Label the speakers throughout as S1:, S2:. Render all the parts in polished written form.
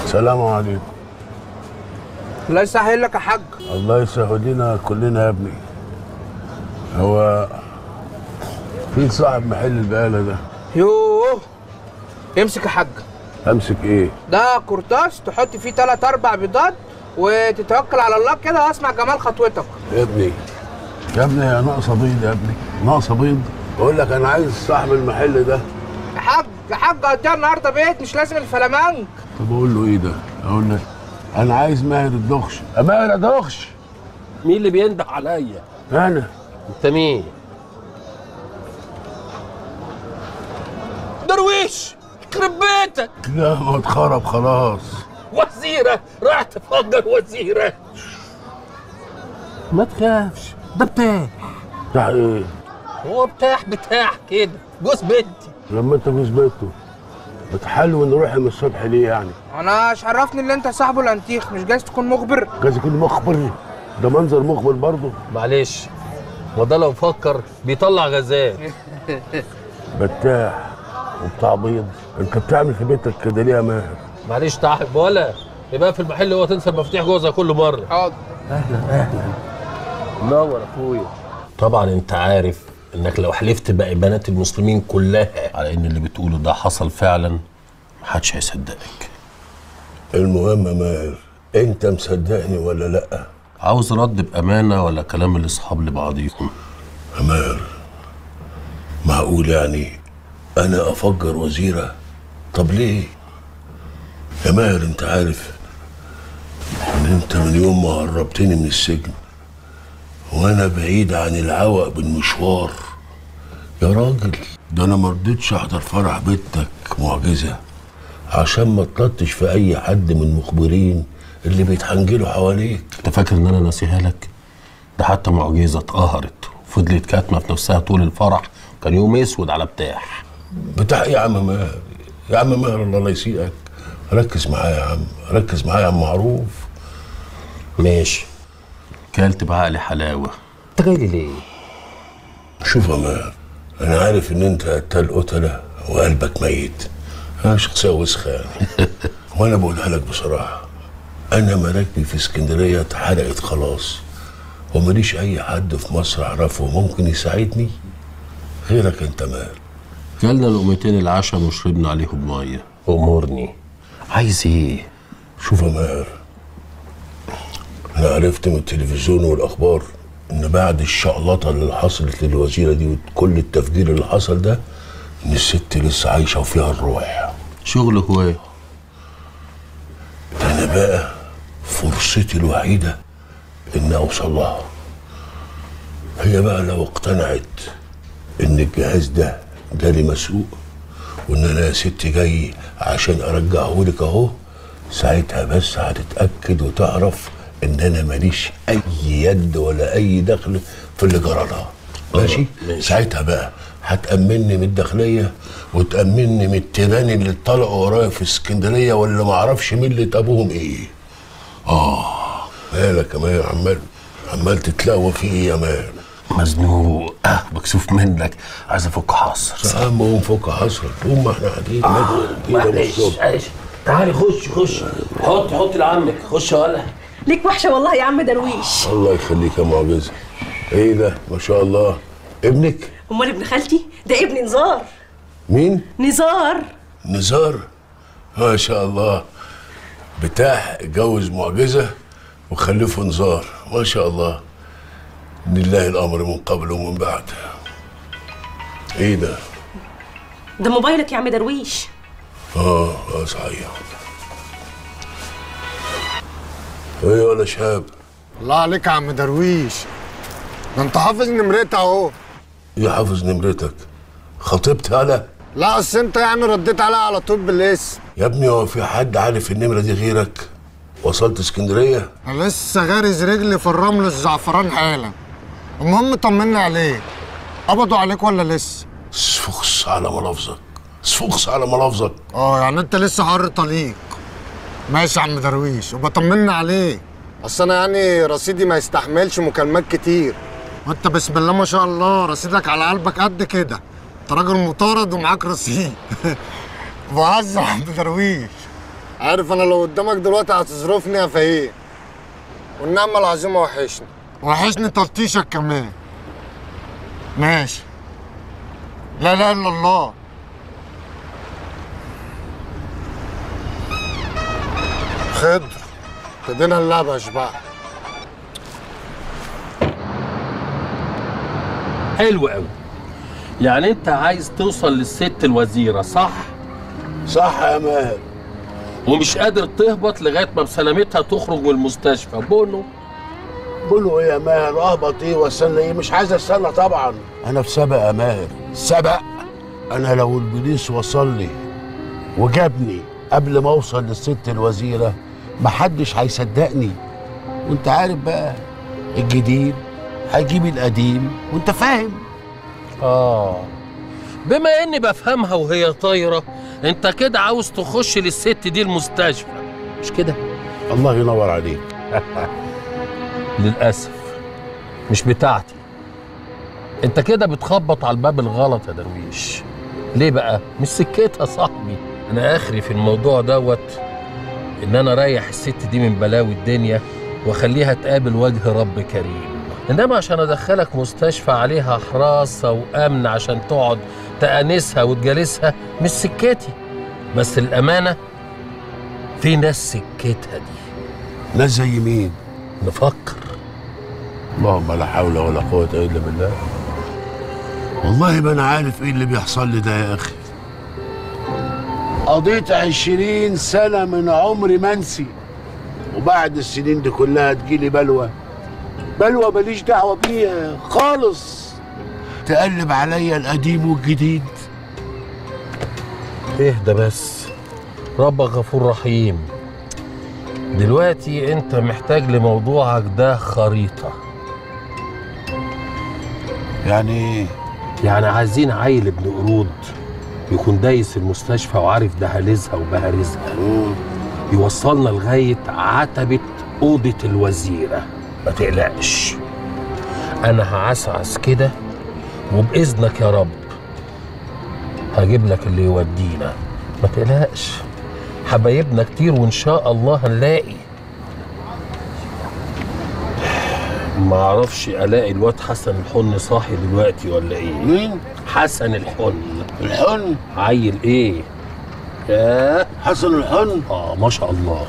S1: السلام عليكم.
S2: الله يسهل لك يا حاج.
S1: الله يسهل لنا كلنا يا ابني. هو في صاحب محل البقاله ده؟
S2: يوه، امسك يا حاج.
S1: امسك ايه؟
S2: ده كرطاس تحط فيه 3 4 بيضات وتتوكل على الله كده واسمع جمال خطوتك.
S1: يا ابني يا ابني، يا ناقصه بيض يا ابني، ناقصه بيض. بقول لك انا عايز صاحب المحل ده.
S2: يا حاج قضيها النهارده بيت، مش لازم الفلامنك.
S1: طب اقول له ايه ده؟ اقول لك انا عايز ماهر الدخش. ماهر الدخش.
S3: مين اللي بينده عليا؟
S1: انا.
S3: انت مين؟ درويش، يخرب بيتك.
S1: لا ما اتخرب خلاص.
S3: وزيره راح تفجر وزيره. ما تخافش، ده بتاع.
S1: بتاع ايه؟
S3: هو بتاع كده، جوز بنتي.
S1: لما انت جوز بيته بتحلو نروح من الصبح ليه يعني؟
S2: انا مش عرفني ان انت صاحبه الانتيخ، مش جايز تكون مخبر؟
S1: جايز يكون مخبر؟ ده منظر مخبر برضه.
S3: معلش، وده لو فكر بيطلع غزال.
S1: بتاع وبتاع بيض. انت بتعمل في بيتك كده ليه يا ماهر؟
S3: معلش تعب ولا يبقى في المحل هو تنسى المفاتيح جوه زي كل مره.
S2: حاضر.
S3: اهلا منور اخويا. طبعا انت عارف انك لو حلفت باقي بنات المسلمين كلها على ان اللي بتقوله ده حصل فعلا محدش هيصدقك.
S1: المهم يا ماهر، انت مصدقني ولا لا؟
S3: عاوز رد بامانه ولا كلام الاصحاب لبعضيكم؟
S1: يا ماهر، معقول يعني انا افجر وزيره؟ طب ليه يا ماهر؟ انت عارف ان انت من يوم ما هربتني من السجن وانا بعيد عن العوق بالمشوار. يا راجل ده انا ما رضيتش احضر فرح بنتك معجزه عشان ما تلطش في اي حد من المخبرين اللي بيتحنجلوا حواليك.
S3: انت فاكر ان انا ناسيها لك؟ ده حتى معجزه اتقهرت وفضلت كاتمه في نفسها طول الفرح، كان يوم اسود على
S1: بتاع ايه يا عم ماهر؟ يا عم ماهر الله لا يسيئك، ركز معايا يا عم، ركز معايا يا عم معروف.
S3: ماشي، كلت بعقلي حلاوه. انت جاي لي ليه؟
S1: شوف يا ماهر، انا عارف ان انت قتال قتله وقلبك ميت، انا شخصيه وسخه يعني. وانا بقولها لك بصراحه، انا مراكبي في اسكندريه اتحرقت خلاص، وماليش اي حد في مصر اعرفه ممكن يساعدني غيرك انت ماهر.
S3: كلنا لقمتين العشاء وشربنا عليهم ميه. امورني، عايز ايه؟
S1: شوف يا ماهر، انا عرفت من التلفزيون والاخبار ان بعد الشقلطه اللي حصلت للوزيره دي وكل التفجير اللي حصل ده، ان الست لسه عايشه وفيها الروح.
S3: شغل هوايه.
S1: انا بقى فرصتي الوحيده ان اوصل لها. هي بقى لو اقتنعت ان الجهاز ده جالي مسروق وان انا يا ستي جاي عشان ارجعه لك اهو، ساعتها بس هتتاكد وتعرف ان انا ماليش اي يد ولا اي دخل في اللي جرى لها. ماشي؟ ساعتها بقى هتأمني من الداخليه وتأمني من التيران اللي طلعوا ورايا في اسكندريه ولا ما اعرفش مين اللي ابوهم ايه. مالك يا ماهر؟ عمال تتلوى في ايه يا ماهر؟
S3: مزنوق، مكسوف منك، عايز افك حصر.
S1: يا عم قوم فك حصرك، قوم ما احنا قاعدين
S3: معلش تعالي خش حط لعمك، خش ولا
S4: ليك وحشه والله يا عم درويش.
S1: الله يخليك يا معجزه. ايه ده ما شاء الله؟ ابنك؟
S4: امال ابن خالتي ده ابن نزار.
S1: مين؟
S4: نزار
S1: ما شاء الله. بتاع اتجوز معجزه وخلفه نزار، ما شاء الله. لله الامر من قبل ومن بعد. ايه ده
S4: موبايلك يا عم درويش.
S1: صحيح. ايه ولا شاب؟
S5: الله عليك يا عم درويش، ده انت حافظ نمرتها اهو.
S1: ايه حافظ نمرتك؟ خطبت انا؟
S5: لا اصل انت يعني رديت عليها على طول بالاسم.
S1: يا ابني هو في حد عارف النمره دي غيرك؟ وصلت اسكندريه؟
S5: انا لسه غارز رجلي في الرمل الزعفران حالا. المهم طمنا عليك، قبضوا عليك ولا لسه؟
S1: اسفخس على ملفظك، اسفخس على ملفظك.
S5: يعني انت لسه حر طليق. ماشي يا عم درويش، وبطمنا عليك، اصل انا يعني رصيدي ما يستحملش مكالمات كتير، وانت بسم الله ما شاء الله رصيدك على قلبك قد كده. انت راجل مطارد ومعاك رصيد. بهزر يا عم درويش. عارف انا لو قدامك دلوقتي هتصرفني يا فهيم. والنعمة العظيمة وحشني تلطيشك كمان. ماشي. لا اله الا الله. خضر ابتدينا اللعبة يا شباب.
S3: حلو قوي. يعني انت عايز توصل للست الوزيره صح؟
S1: صح يا ماهر.
S3: ومش قادر تهبط لغايه ما بسلامتها تخرج من المستشفى. بونو
S1: بقوله ايه يا ماهر؟ اهبط ايه واستنى ايه؟ مش عايز استنى طبعا. انا في سبق يا ماهر، سبق. انا لو البوليس وصل لي وجابني قبل ما اوصل للست الوزيره محدش هيصدقني. وانت عارف بقى الجديد هيجيب القديم وانت فاهم.
S3: بما اني بفهمها وهي طايره، انت كده عاوز تخش للست دي المستشفى مش كده؟
S1: الله ينور عليك.
S3: للاسف مش بتاعتي. انت كده بتخبط على الباب الغلط يا درويش. ليه بقى؟ مش سكتها صاحبي. انا اخري في الموضوع دوت ان انا اريح الست دي من بلاوي الدنيا واخليها تقابل وجه رب كريم. انما عشان ادخلك مستشفى عليها حراسه وامن عشان تقعد تأنسها وتجالسها مش سكتي. بس الامانه في ناس سكتها دي.
S1: ناس زي مين؟
S3: نفكر.
S1: اللهم لا حول ولا قوه الا بالله. والله ما انا عارف ايه اللي بيحصل لي ده يا اخي. قضيت 20 سنه من عمري منسي، وبعد السنين دي كلها تجيلي بلوى ماليش دعوه بيها خالص، تقلب عليا القديم والجديد.
S3: اهدى بس، ربك غفور رحيم. دلوقتي انت محتاج لموضوعك ده خريطه.
S1: يعني ايه؟
S3: يعني عايزين عيل ابن قرود يكون دايس المستشفى وعارف دهاليزها وبهاريزها، يوصلنا لغايه عتبه اوضه الوزيره. ما تقلقش، انا هعسعس كده وباذنك يا رب هجيب لك اللي يودينا. ما تقلقش، حبايبنا كتير وان شاء الله هنلاقي. ما اعرفش الاقي الواد حسن الحن صاحي دلوقتي ولا ايه؟
S1: مين؟
S3: حسن الحن.
S1: الحن؟
S3: عيل ايه؟ ياه
S1: حسن الحن؟
S3: ما شاء الله.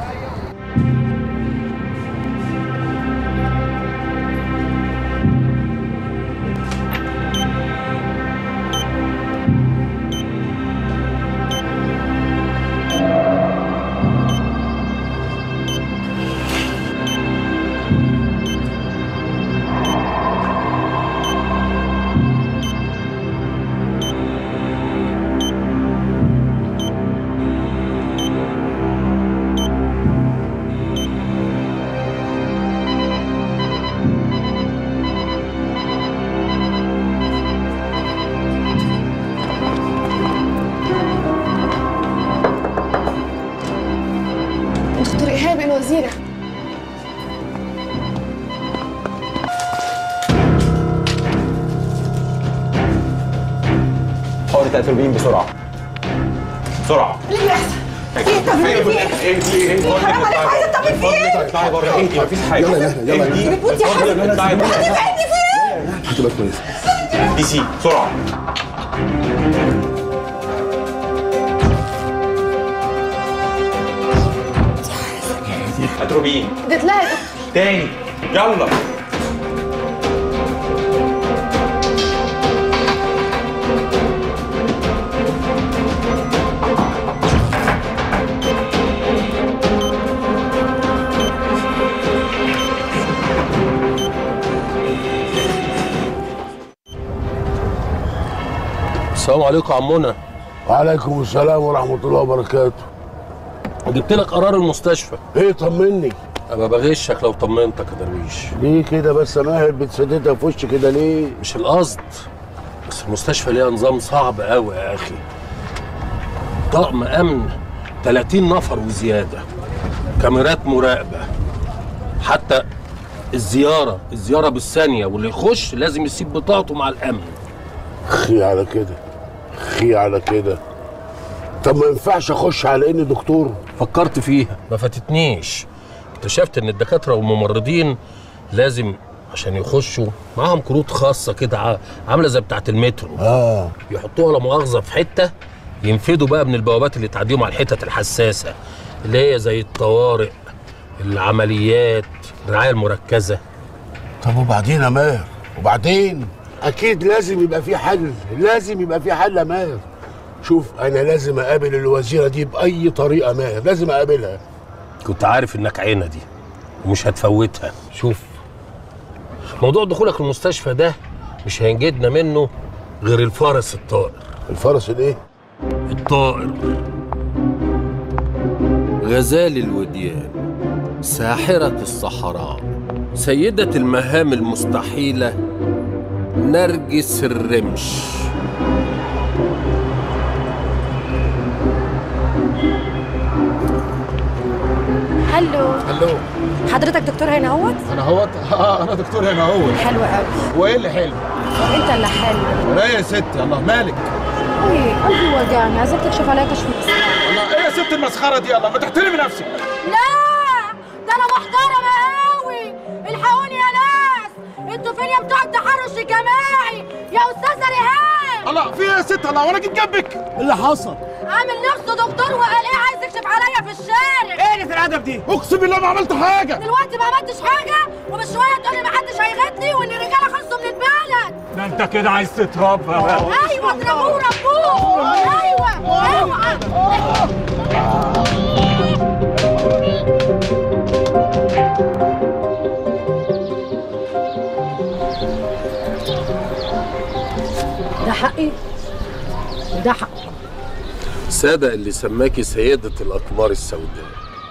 S6: دكتور إيهاب الوزيرة.
S7: حاول تأتربين بسرعة بسرعة.
S6: اللي بيحصل؟ ايه التمرين فيه؟ ايه حرام عليك، عايزة التمرين فيه؟
S7: اطلعي بره، اهدي مفيش حاجة.
S6: يلا بتموت يا حبيبي، هتفهمني فيه؟
S7: هتبقى كويس. دي سي بسرعة. اتروبين
S6: اديت لها يا دكتور.
S7: تاني يلا.
S3: السلام عليكم يا عمونا.
S1: وعليكم السلام ورحمه الله وبركاته.
S3: جبت لك قرار المستشفى.
S1: ايه طمني.
S3: ابقى بغشك لو طمنتك يا درويش.
S1: ليه كده بس يا ماهر؟ بتسددها في وشي كده ليه؟
S3: مش القصد، بس المستشفى ليها نظام صعب قوي يا اخي. طقم امن 30 نفر وزياده، كاميرات مراقبه، حتى الزياره بالثانيه، واللي يخش لازم يسيب بطاقته مع الامن.
S1: خي على كده، خي على كده. طب ما ينفعش اخش على اني دكتور؟
S3: فكرت فيها ما فاتتنيش. اكتشفت ان الدكاتره والممرضين لازم عشان يخشوا معاهم كروت خاصه كده عامله زي بتاعه المترو. يحطوها لا مؤاخذه في حته، ينفدوا بقى من البوابات اللي تعديهم على الحتت الحساسه اللي هي زي الطوارئ، العمليات، الرعايه المركزه.
S1: طب وبعدين يا ماهر؟ وبعدين اكيد لازم يبقى في حل، لازم يبقى في حل يا ماهر. شوف انا لازم اقابل الوزيره دي باي طريقه، ماهر لازم اقابلها.
S3: كنت عارف انك عينه دي ومش هتفوتها. شوف موضوع دخولك المستشفى ده مش هينجدنا منه غير الفرس الطائر.
S1: الفرس الايه؟
S3: الطائر. غزال الوديان، ساحرة الصحراء، سيدة المهام المستحيلة، نرجس الرمش.
S8: هلو. حضرتك دكتور هنا اهوت؟
S9: انا دكتور هنا اهوت.
S8: حلو قوي.
S9: وايه اللي حلو؟
S8: انت اللي حلو.
S9: لا يا ستي، الله مالك؟
S8: ايه قلبي وجعني، عايزاك تكشف عليا كشف مسخره.
S9: الله ايه يا ست المسخره دي؟ الله ما تحترمي نفسك.
S8: لا ده انا محترمه قوي. الحقوني يا ناس، انتوا فين يا بتوع التحرش الجماعي يا استاذه ريهام؟
S9: الله في ايه يا ست؟ الله وانا جيت جنبك.
S5: ايه اللي حصل؟
S8: عامل نفسه دكتور وقال ايه عايز يكشف عليا في الشارع.
S9: ايه اللي في الادب دي؟ اقسم بالله ما عملت حاجه.
S8: دلوقتي ما عملتش حاجه وبشويه تقول لي ما حدش هيغتني وان الرجاله خلصوا من البلد.
S9: ده انت كده عايز تتربى.
S8: ايوه اضربوه ربوه. ايوه اوعى. ده حقي وده حقه.
S3: صدق اللي سماكي سيدة الأقمار السوداء.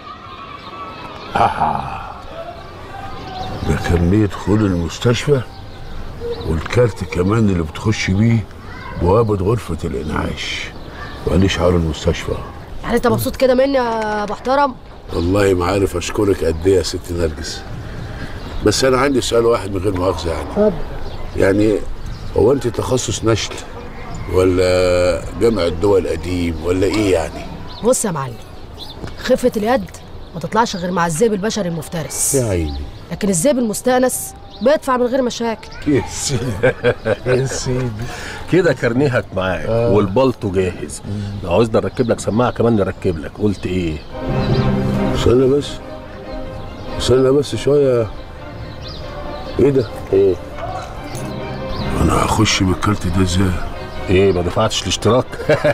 S1: ده كمية دخول المستشفى والكارت كمان اللي بتخش بيه بوابة غرفة الإنعاش وقال شعار المستشفى.
S8: يعني انت مبسوط كده مني يا محترم؟
S1: والله ما عارف أشكرك قد إيه يا ست نرجس، بس أنا عندي سؤال واحد من غير مؤاخذة يعني.
S8: اتفضل.
S1: يعني هو أنت تخصص نشل ولا جامع الدول القديم ولا إيه يعني؟
S8: بص يا معلم، خفة اليد ما تطلعش غير مع الذئب البشري المفترس.
S1: يا عيني.
S8: لكن الذئب المستأنس بيدفع من غير مشاكل.
S1: يا سيدي يا سيدي.
S3: كده كارنيهك معاك والبلطو جاهز. لو عاوزنا نركب لك سماعة كمان نركب لك. قلت ايه؟
S1: استنى بس شوية. ايه ده؟
S3: ايه؟
S1: انا هخش بالكارت ده ازاي؟
S3: ايه ما دفعتش الاشتراك؟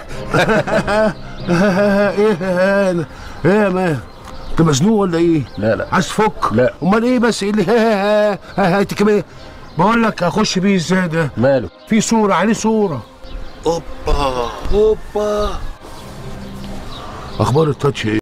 S1: ايه يا مان؟ انت مزنوق ولا ايه؟
S3: لا
S1: عايز تفك؟
S3: لا.
S1: امال ايه بس؟ ايه اللي انت كمان؟ بقول لك هخش بيه ازاي ده؟
S3: ماله؟
S1: في صورة عليه صورة.
S3: اوبا
S1: اخبار التاتش ايه؟